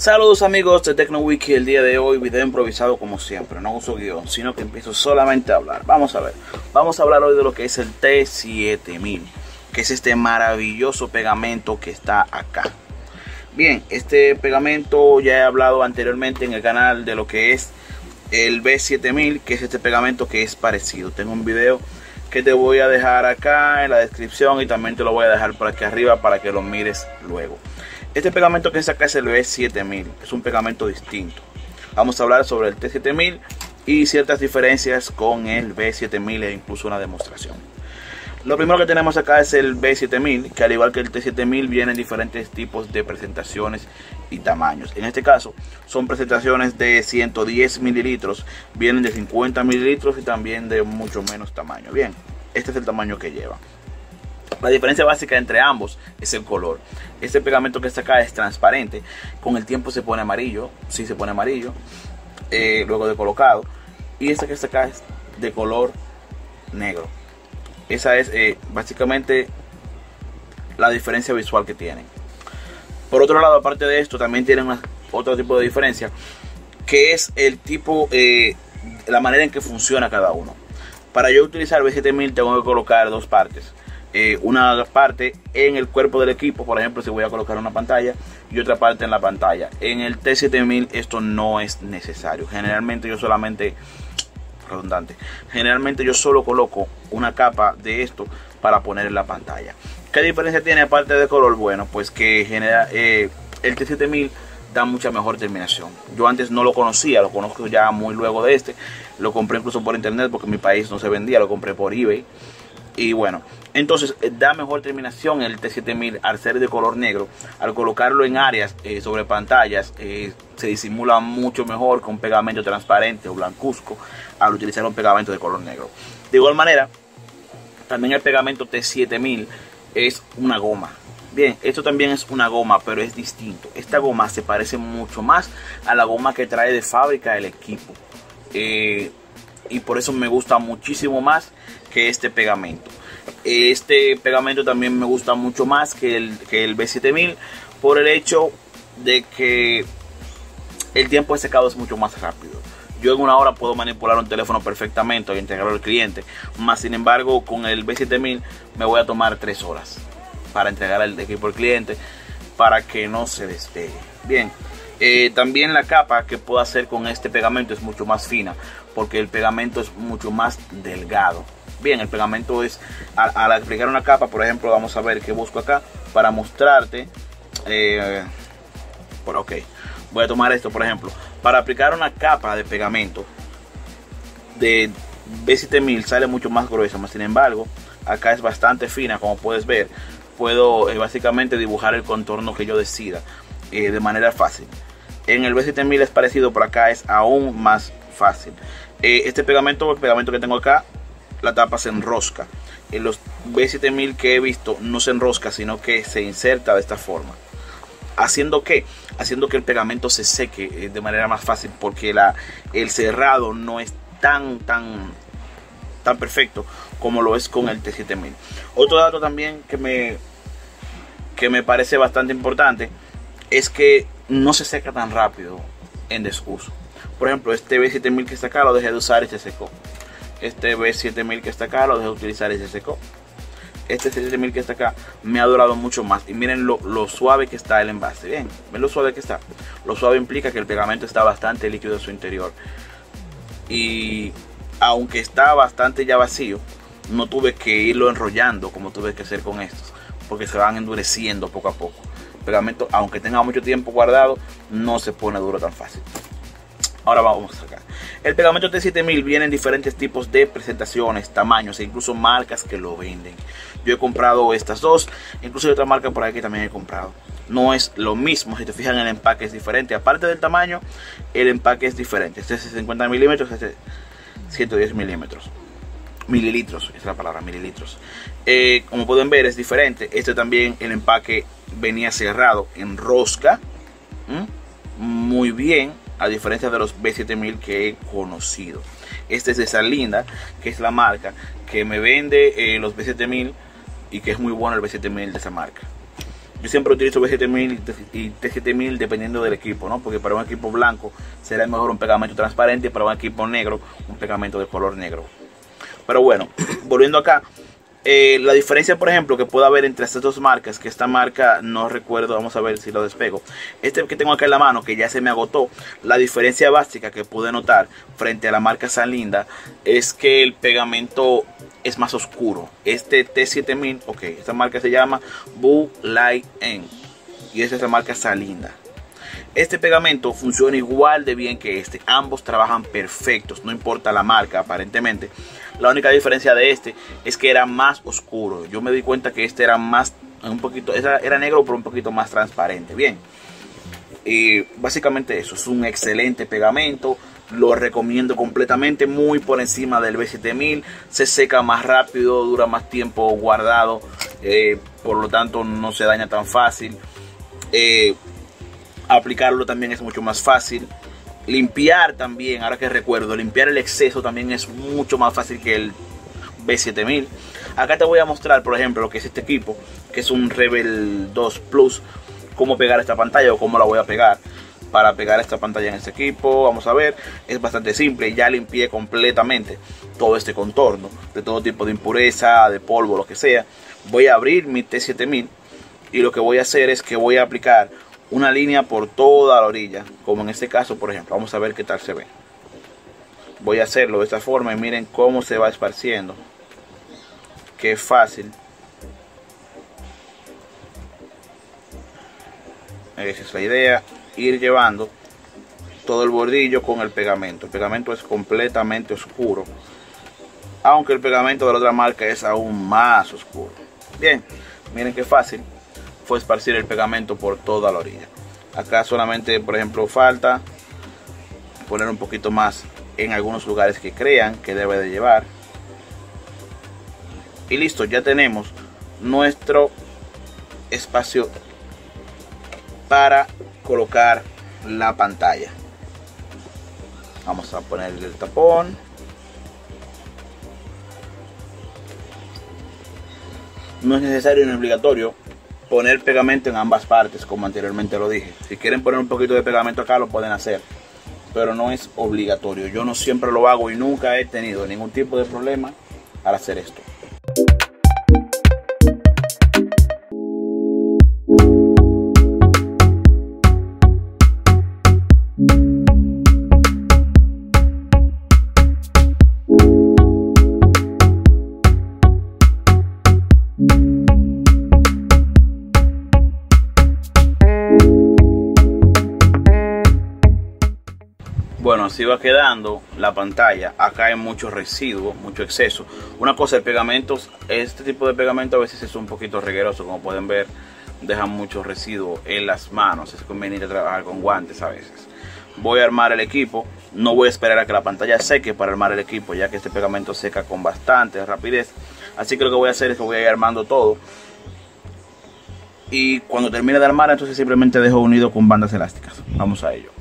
Saludos amigos de TecnoWiki. El día de hoy video improvisado como siempre. No uso guión, sino que empiezo solamente a hablar. Vamos a ver, vamos a hablar hoy de lo que es el T7000, que es este maravilloso pegamento que está acá. Bien, este pegamento ya he hablado anteriormente en el canal de lo que es el B7000, que es este pegamento que es parecido. Tengo un video que te voy a dejar acá en la descripción y también te lo voy a dejar por aquí arriba para que lo mires luego. Este pegamento que es acá es el B7000, es un pegamento distinto. Vamos a hablar sobre el T7000 y ciertas diferencias con el B7000 e incluso una demostración. Lo primero que tenemos acá es el B7000, que al igual que el T7000 vienen diferentes tipos de presentaciones y tamaños. En este caso son presentaciones de 110 mililitros, vienen de 50 mililitros y también de mucho menos tamaño. Bien, este es el tamaño que lleva. La diferencia básica entre ambos es el color. Este pegamento que está acá es transparente, con el tiempo se pone amarillo, sí se pone amarillo, luego de colocado. Y este que está acá es de color negro. Esa es básicamente la diferencia visual que tienen. Por otro lado, aparte de esto, también tienen otro tipo de diferencia, que es el tipo, la manera en que funciona cada uno. Para yo utilizar B7000 tengo que colocar dos partes. Una parte en el cuerpo del equipo, por ejemplo, si voy a colocar una pantalla, y otra parte en la pantalla. En el T7000 esto no es necesario. Generalmente yo solo coloco una capa de esto para poner en la pantalla. ¿Qué diferencia tiene aparte de color? Bueno, pues que el T7000 da mucha mejor terminación. Yo antes no lo conocía, lo conozco ya muy luego de este. Lo compré incluso por internet porque en mi país no se vendía, lo compré por eBay. Y bueno, entonces da mejor terminación el T7000 al ser de color negro. Al colocarlo en áreas sobre pantallas se disimula mucho mejor con pegamento transparente o blancuzco al utilizar un pegamento de color negro. De igual manera, también el pegamento T7000 es una goma. Bien, esto también es una goma, pero es distinto. Esta goma se parece mucho más a la goma que trae de fábrica el equipo. Y por eso me gusta muchísimo más que este pegamento. Este pegamento también me gusta mucho más que el B7000 por el hecho de que el tiempo de secado es mucho más rápido. Yo en una hora puedo manipular un teléfono perfectamente y entregarlo al cliente, más sin embargo con el B7000 me voy a tomar 3 horas para entregar el equipo al cliente para que no se despegue. Bien, también la capa que puedo hacer con este pegamento es mucho más fina, porque el pegamento es mucho más delgado. Bien, el pegamento es, al aplicar una capa, por ejemplo, vamos a ver qué busco acá para mostrarte. Ok, voy a tomar esto, por ejemplo, para aplicar una capa de pegamento de B7000 sale mucho más gruesa, más sin embargo, acá es bastante fina, como puedes ver. Puedo básicamente dibujar el contorno que yo decida de manera fácil. En el B7000 es parecido, por acá es aún más fácil. Este pegamento, el pegamento que tengo acá, la tapa se enrosca. En los B7000 que he visto no se enrosca, sino que se inserta de esta forma. ¿Haciendo qué? Haciendo que el pegamento se seque de manera más fácil, porque el cerrado no es tan perfecto como lo es con el T7000. Otro dato también que me parece bastante importante es que no se seca tan rápido en desuso. Por ejemplo, este B7000 que está acá lo dejé de usar y se secó. Este B7000 que está acá lo dejé de utilizar y se secó. Este B7000 que está acá me ha durado mucho más. Y miren lo suave que está el envase. Bien, ven lo suave que está. Lo suave implica que el pegamento está bastante líquido en su interior. Y aunque está bastante ya vacío, no tuve que irlo enrollando como tuve que hacer con estos, porque se van endureciendo poco a poco. El pegamento, aunque tenga mucho tiempo guardado, no se pone duro tan fácil. Ahora vamos a sacar. El pegamento T7000 viene en diferentes tipos de presentaciones, tamaños e incluso marcas que lo venden. Yo he comprado estas dos, incluso hay otra marca por aquí que también he comprado. No es lo mismo, si te fijan el empaque es diferente. Aparte del tamaño, el empaque es diferente. Este es 50 milímetros, este es 110 mililitros, es la palabra, mililitros. Como pueden ver es diferente. Este también el empaque venía cerrado en rosca, muy bien, a diferencia de los B7000 que he conocido. Este es de Salinda, que es la marca que me vende los B7000 y que es muy bueno el B7000 de esa marca. Yo siempre utilizo B7000 y T7000 dependiendo del equipo, ¿no? Porque para un equipo blanco será mejor un pegamento transparente y para un equipo negro un pegamento de color negro. Pero bueno, volviendo acá, la diferencia, por ejemplo, que puede haber entre estas dos marcas, que esta marca no recuerdo, vamos a ver si lo despego. Este que tengo acá en la mano, que ya se me agotó, la diferencia básica que pude notar frente a la marca Salinda es que el pegamento es más oscuro. Este T7000, ok, esta marca se llama Blue Light N y esta es la marca Salinda. Este pegamento funciona igual de bien que este, ambos trabajan perfectos, no importa la marca aparentemente. La única diferencia de este es que era más oscuro. Yo me di cuenta que este era más, un poquito, era negro pero un poquito más transparente. Bien, y básicamente eso, es un excelente pegamento. Lo recomiendo completamente, muy por encima del B7000. Se seca más rápido, dura más tiempo guardado, por lo tanto no se daña tan fácil. Aplicarlo también es mucho más fácil. Limpiar también, ahora que recuerdo, limpiar el exceso también es mucho más fácil que el B7000. Acá te voy a mostrar, por ejemplo, lo que es este equipo, que es un Rebel 2 Plus. Cómo pegar esta pantalla o cómo la voy a pegar. Para pegar esta pantalla en este equipo, vamos a ver, es bastante simple. Ya limpié completamente todo este contorno de todo tipo de impureza, de polvo, lo que sea. Voy a abrir mi T7000 y lo que voy a hacer es que voy a aplicar una línea por toda la orilla, como en este caso, por ejemplo. Vamos a ver qué tal se ve. Voy a hacerlo de esta forma y miren cómo se va esparciendo. Qué fácil. Esa es la idea, ir llevando todo el bordillo con el pegamento. El pegamento es completamente oscuro, aunque el pegamento de la otra marca es aún más oscuro. Bien, miren qué fácil fue esparcir el pegamento por toda la orilla. Acá solamente, por ejemplo, falta poner un poquito más en algunos lugares que crean que debe de llevar. Y listo, ya tenemos nuestro espacio para colocar la pantalla. Vamos a ponerle el tapón. No es necesario ni obligatorio poner pegamento en ambas partes, como anteriormente lo dije. Si quieren poner un poquito de pegamento acá, lo pueden hacer, pero no es obligatorio. Yo no siempre lo hago y nunca he tenido ningún tipo de problema al hacer esto. Bueno, así va quedando la pantalla. Acá hay mucho residuo, mucho exceso. Una cosa, el pegamento, este tipo de pegamento a veces es un poquito regueroso. Como pueden ver, deja mucho residuo en las manos. Es conveniente trabajar con guantes a veces. Voy a armar el equipo. No voy a esperar a que la pantalla seque para armar el equipo, ya que este pegamento seca con bastante rapidez. Así que lo que voy a hacer es que voy a ir armando todo. Y cuando termine de armar, entonces simplemente dejo unido con bandas elásticas. Vamos a ello.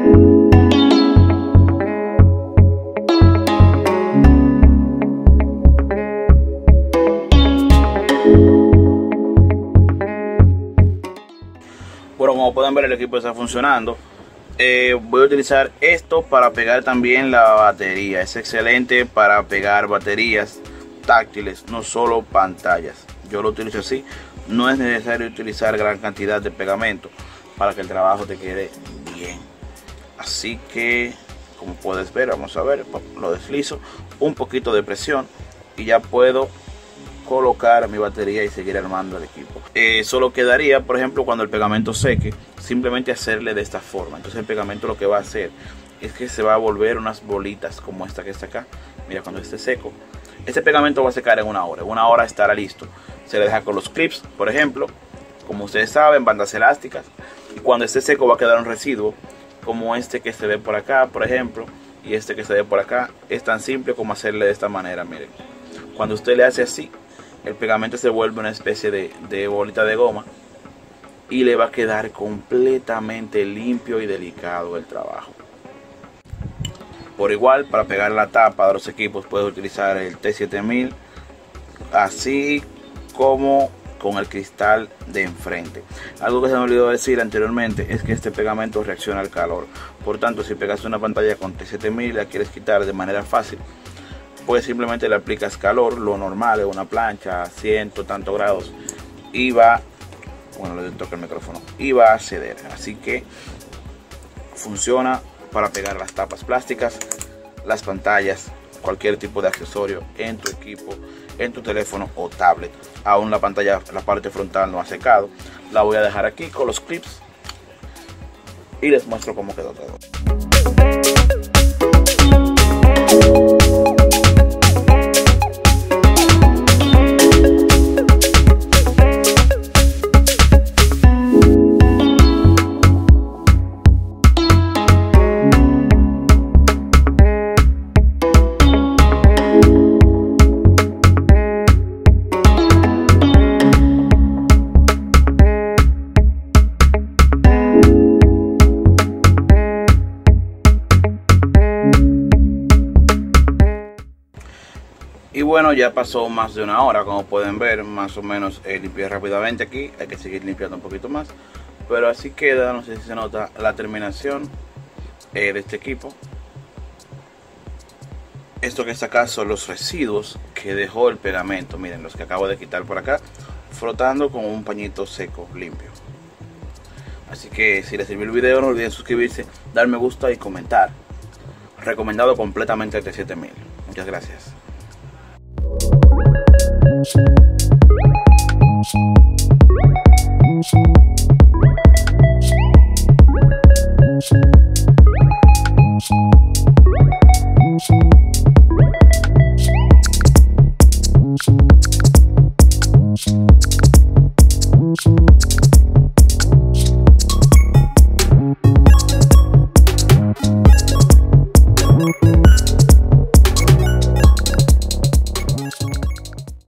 Bueno, como pueden ver, el equipo está funcionando. Voy a utilizar esto para pegar también la batería. Es excelente para pegar baterías táctiles, no solo pantallas. Yo lo utilizo así. No es necesario utilizar gran cantidad de pegamento para que el trabajo te quede bien. Así que, como puedes ver, vamos a ver, lo deslizo, un poquito de presión y ya puedo colocar mi batería y seguir armando el equipo. Solo quedaría, por ejemplo, cuando el pegamento seque, simplemente hacerle de esta forma. Entonces el pegamento lo que va a hacer es que se va a volver unas bolitas como esta que está acá. Mira, cuando esté seco, este pegamento va a secar en una hora. En una hora estará listo. Se le deja con los clips, por ejemplo, como ustedes saben, bandas elásticas. Y cuando esté seco va a quedar un residuo como este que se ve por acá, por ejemplo, y este que se ve por acá. Es tan simple como hacerle de esta manera. Miren, cuando usted le hace así, el pegamento se vuelve una especie de bolita de goma y le va a quedar completamente limpio y delicado el trabajo. Por igual, para pegar la tapa de los equipos puedes utilizar el T7000, así como con el cristal de enfrente. Algo que se me olvidó decir anteriormente es que este pegamento reacciona al calor. Por tanto, si pegaste una pantalla con T7000 y la quieres quitar de manera fácil, pues simplemente le aplicas calor, lo normal, en una plancha a 100 tantos grados, y va, bueno, le toco el micrófono, y va a ceder. Así que funciona para pegar las tapas plásticas, las pantallas, cualquier tipo de accesorio en tu equipo, en tu teléfono o tablet. Aún la pantalla, la parte frontal no ha secado. La voy a dejar aquí con los clips y les muestro cómo quedó todo. Y bueno, ya pasó más de una hora, como pueden ver, más o menos limpié rápidamente aquí. Hay que seguir limpiando un poquito más, pero así queda. No sé si se nota la terminación de este equipo. Esto que está acá son los residuos que dejó el pegamento. Miren, los que acabo de quitar por acá, frotando con un pañito seco limpio. Así que si les sirvió el video, no olviden suscribirse, dar me gusta y comentar. Recomendado completamente el T7000. Muchas gracias.